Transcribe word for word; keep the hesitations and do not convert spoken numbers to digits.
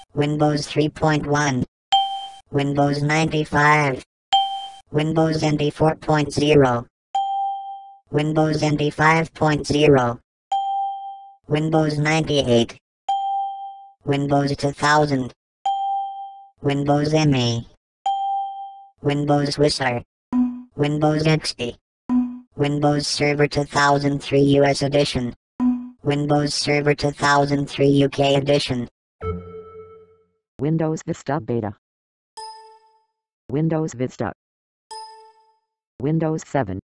Windows three point one, Windows ninety-five, Windows N T four point zero, Windows N T five point zero, Windows ninety-eight, Windows two thousand, Windows M E, Windows Vista, Windows X P, Windows Server two thousand three U S Edition, Windows Server two thousand three U K Edition, Windows Vista Beta, Windows Vista, Windows seven.